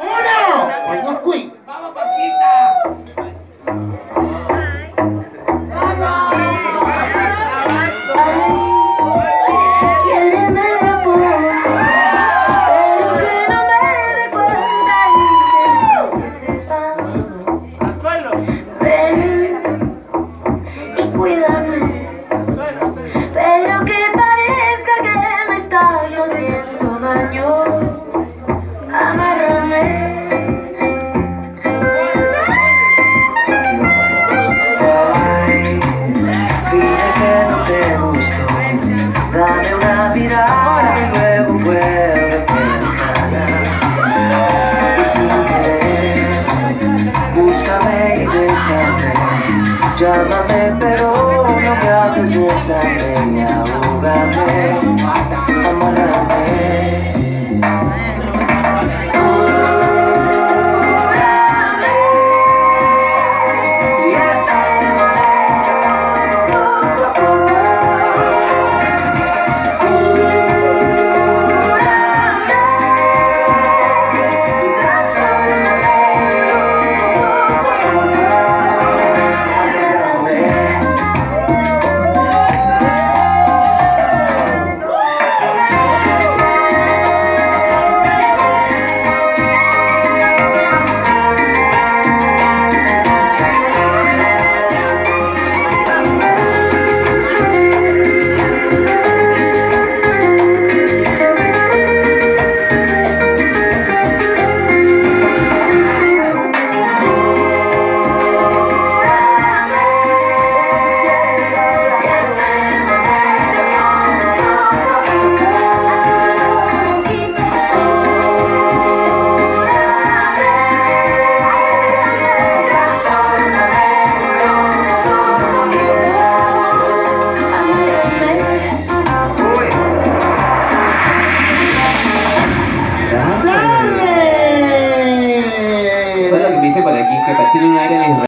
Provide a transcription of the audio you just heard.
¡Uno! Pues no quick. ¡Vamos, Paquita! Quiéreme de poco, pero que no me dé cuenta y que sepa. ¡Al suelo! Ven y cuídame, pero que parezca que me estás haciendo daño. Amárrame. Dame una mirada y luego vuelve que y sin querer, búscame y déjame. Llámame pero no me hables, bésame y ahógame. Amárrame. ¡Dale! Solo que me dice por aquí que tiene un aire de Israel.